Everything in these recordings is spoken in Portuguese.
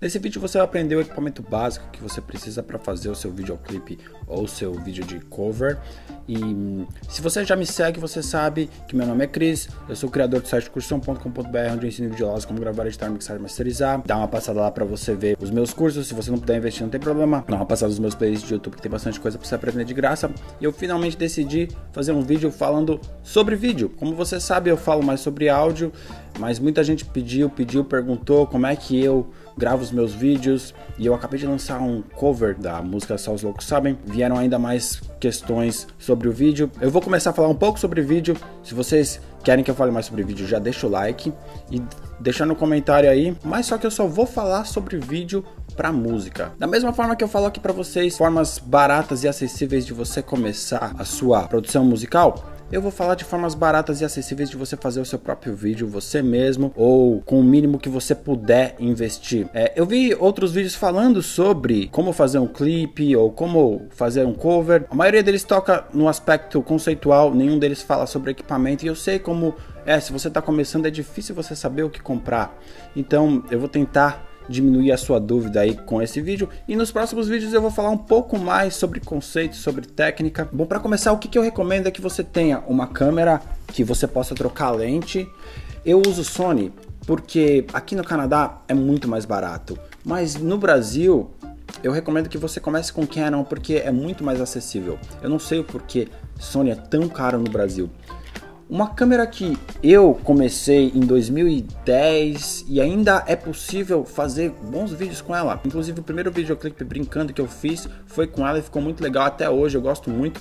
Nesse vídeo você vai aprender o equipamento básico que você precisa para fazer o seu videoclipe ou o seu vídeo de cover. E se você já me segue, você sabe que meu nome é Cris, eu sou o criador do site cursão.com.br, onde eu ensino videoaulas como gravar, editar, mixar e masterizar. Dá uma passada lá para você ver os meus cursos. Se você não puder investir, não tem problema. Dá uma passada nos meus playlists de YouTube, que tem bastante coisa para você aprender de graça. E eu finalmente decidi fazer um vídeo falando sobre vídeo. Como você sabe, eu falo mais sobre áudio, mas muita gente pediu, perguntou como é que eu gravo os meus vídeos, e eu acabei de lançar um cover da música Só os Loucos Sabem. Vieram ainda mais questões sobre o vídeo. Eu vou começar a falar um pouco sobre vídeo. Se vocês querem que eu fale mais sobre vídeo, já deixa o like e deixa no comentário aí. Mas só que eu só vou falar sobre vídeo para música. Da mesma forma que eu falo aqui para vocês, formas baratas e acessíveis de você começar a sua produção musical, eu vou falar de formas baratas e acessíveis de você fazer o seu próprio vídeo você mesmo, ou com o mínimo que você puder investir. Eu vi outros vídeos falando sobre como fazer um clipe ou como fazer um cover. A maioria deles toca no aspecto conceitual, nenhum deles fala sobre equipamento, e eu sei como se você está começando é difícil você saber o que comprar. Então eu vou tentar diminuir a sua dúvida aí com esse vídeo, e nos próximos vídeos eu vou falar um pouco mais sobre conceitos, sobre técnica. Bom, para começar, o que eu recomendo é que você tenha uma câmera que você possa trocar a lente. Eu uso Sony porque aqui no Canadá é muito mais barato, mas no Brasil eu recomendo que você comece com Canon porque é muito mais acessível. Eu não sei o porquê Sony é tão caro no Brasil. Uma câmera que eu comecei em 2010 e ainda é possível fazer bons vídeos com ela. Inclusive o primeiro videoclipe brincando que eu fiz foi com ela e ficou muito legal até hoje, eu gosto muito.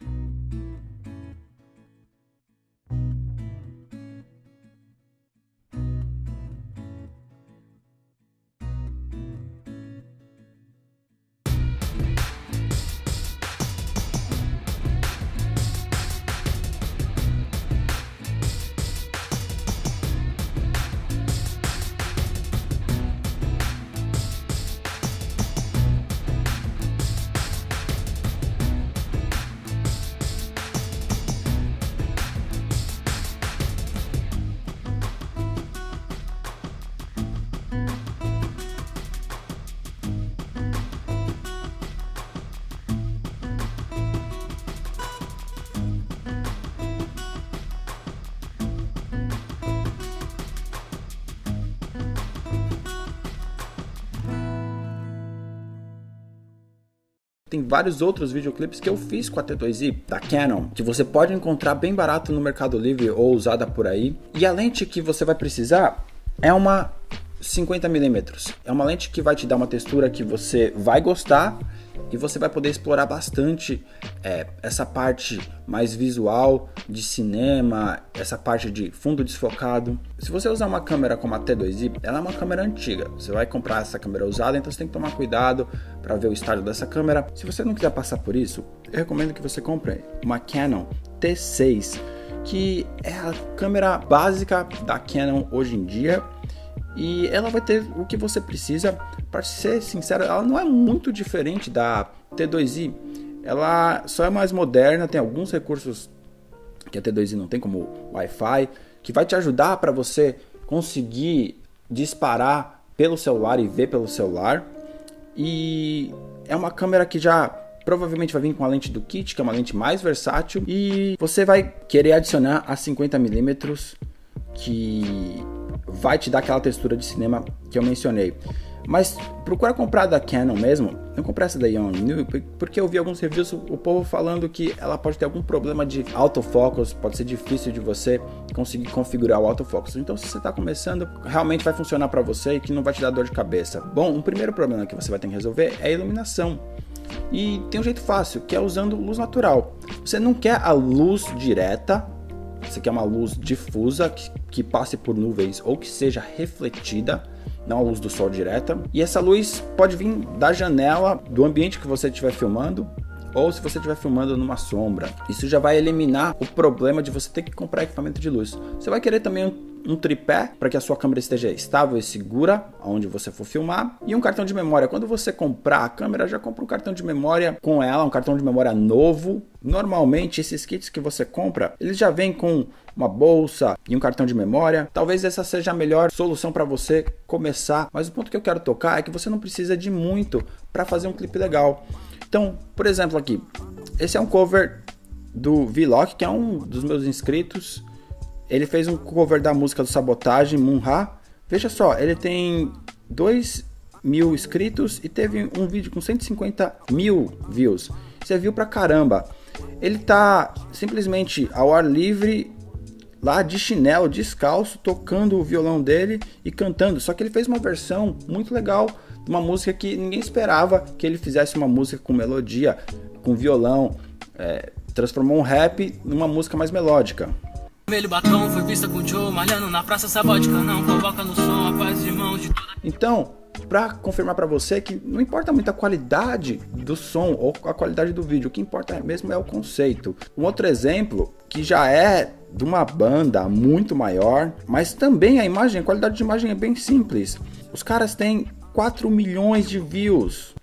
Tem vários outros videoclipes que eu fiz com a T2i da Canon, que você pode encontrar bem barato no Mercado Livre ou usada por aí. E a lente que você vai precisar é uma 50mm. É uma lente que vai te dar uma textura que você vai gostar e você vai poder explorar bastante essa parte mais visual de cinema, essa parte de fundo desfocado. Se você usar uma câmera como a T2i, ela é uma câmera antiga. Você vai comprar essa câmera usada, então você tem que tomar cuidado para ver o estado dessa câmera. Se você não quiser passar por isso, eu recomendo que você compre uma Canon T6, que é a câmera básica da Canon hoje em dia. E ela vai ter o que você precisa. Para ser sincero, ela não é muito diferente da T2i. Ela só é mais moderna, tem alguns recursos que a T2i não tem, como Wi-Fi, que vai te ajudar para você conseguir disparar pelo celular e ver pelo celular. E é uma câmera que já provavelmente vai vir com a lente do kit, que é uma lente mais versátil. E você vai querer adicionar a 50mm, que vai te dar aquela textura de cinema que eu mencionei. Mas procura comprar da Canon mesmo, não comprar essa da Yongnuo, porque eu vi alguns reviews, o povo falando que ela pode ter algum problema de autofocus, pode ser difícil de você conseguir configurar o autofocus. Então se você está começando, realmente vai funcionar para você e que não vai te dar dor de cabeça. Bom, o primeiro problema que você vai ter que resolver é a iluminação. E tem um jeito fácil, que é usando luz natural. Você não quer a luz direta, você quer uma luz difusa que passe por nuvens ou que seja refletida, não a luz do sol direta. E essa luz pode vir da janela do ambiente que você estiver filmando, ou se você estiver filmando numa sombra. Isso já vai eliminar o problema de você ter que comprar equipamento de luz. Você vai querer também um tripé para que a sua câmera esteja estável e segura onde você for filmar, e um cartão de memória. Quando você comprar a câmera, já compra um cartão de memória com ela, um cartão de memória novo. Normalmente esses kits que você compra, eles já vêm com uma bolsa e um cartão de memória. Talvez essa seja a melhor solução para você começar, mas o ponto que eu quero tocar é que você não precisa de muito para fazer um clipe legal. Então, por exemplo, aqui, esse é um cover do Vlog, que é um dos meus inscritos. Ele fez um cover da música do Sabotagem, Munha. Veja só, ele tem 2.000 inscritos e teve um vídeo com 150.000 views. Você viu pra caramba. Ele tá simplesmente ao ar livre, lá de chinelo, descalço, tocando o violão dele e cantando. Só que ele fez uma versão muito legal de uma música que ninguém esperava que ele fizesse, uma música com melodia, com violão. Transformou um rap numa música mais melódica. Batom foi vista com Joe, malhando na praça, sabótica, não coloca no som, a paz de mão de toda... Então, para confirmar para você que não importa muito a qualidade do som ou a qualidade do vídeo, o que importa mesmo é o conceito. Um outro exemplo que já é de uma banda muito maior, mas também a qualidade de imagem é bem simples. Os caras têm 4 milhões de views.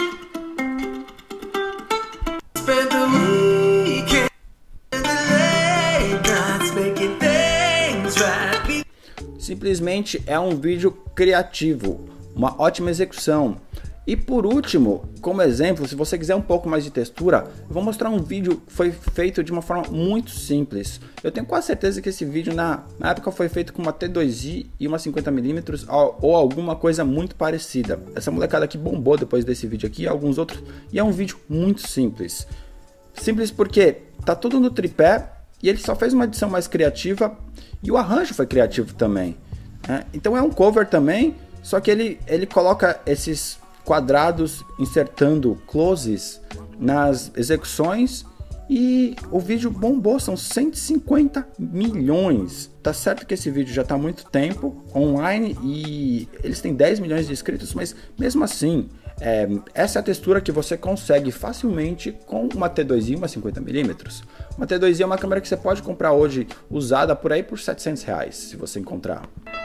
Simplesmente é um vídeo criativo, uma ótima execução. E por último, como exemplo, se você quiser um pouco mais de textura, eu vou mostrar um vídeo que foi feito de uma forma muito simples. Eu tenho quase certeza que esse vídeo na época foi feito com uma T2i e uma 50mm ou alguma coisa muito parecida. Essa molecada aqui bombou depois desse vídeo aqui e alguns outros, e é um vídeo muito simples. Simples porque tá tudo no tripé e ele só fez uma edição mais criativa e o arranjo foi criativo também. Então é um cover também, só que ele coloca esses quadrados insertando closes nas execuções e o vídeo bombou, são 150 milhões. Tá certo que esse vídeo já está há muito tempo online e eles têm 10 milhões de inscritos, mas mesmo assim, essa é a textura que você consegue facilmente com uma T2i e uma 50mm. Uma T2i é uma câmera que você pode comprar hoje usada por aí por R$700, se você encontrar.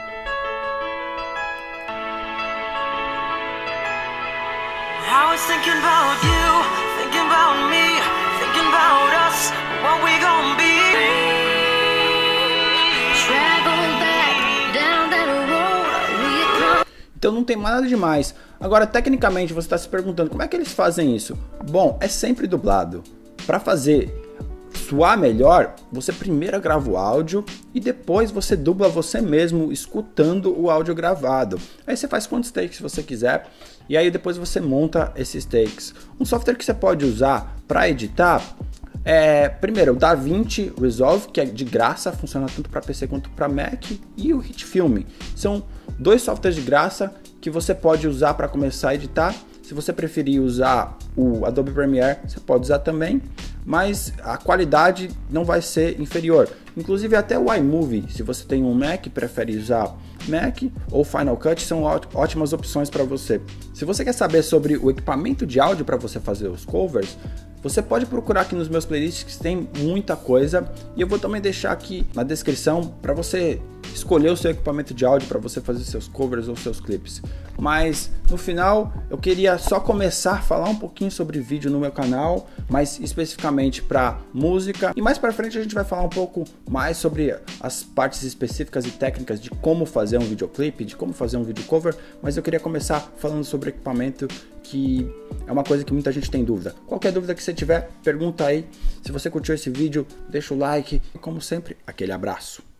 I was thinking about you, thinking about me, thinking about us, what we gonna be. Travel back down that road. Então não tem mais nada demais. Agora, tecnicamente, você está se perguntando como é que eles fazem isso? Bom, é sempre dublado. Para fazer soar melhor, você primeiro grava o áudio e depois você dubla você mesmo escutando o áudio gravado. Aí você faz quantos takes você quiser e aí depois você monta esses takes. Um software que você pode usar para editar é, primeiro, o DaVinci Resolve, que é de graça, funciona tanto para PC quanto para Mac, e o HitFilm. São dois softwares de graça que você pode usar para começar a editar. Se você preferir usar o Adobe Premiere, você pode usar também, mas a qualidade não vai ser inferior. Inclusive até o iMovie, se você tem um Mac e prefere usar Mac ou Final Cut, são ótimas opções para você. Se você quer saber sobre o equipamento de áudio para você fazer os covers, você pode procurar aqui nos meus playlists, que tem muita coisa, e eu vou também deixar aqui na descrição para você escolher o seu equipamento de áudio para você fazer seus covers ou seus clipes. Mas no final eu queria só começar a falar um pouquinho sobre vídeo no meu canal, mais especificamente para música, e mais para frente a gente vai falar um pouco mais sobre as partes específicas e técnicas de como fazer um videoclipe, de como fazer um video cover, mas eu queria começar falando sobre equipamento, que é uma coisa que muita gente tem dúvida. Qualquer dúvida que você tiver, pergunta aí. Se você curtiu esse vídeo, deixa o like e como sempre, aquele abraço.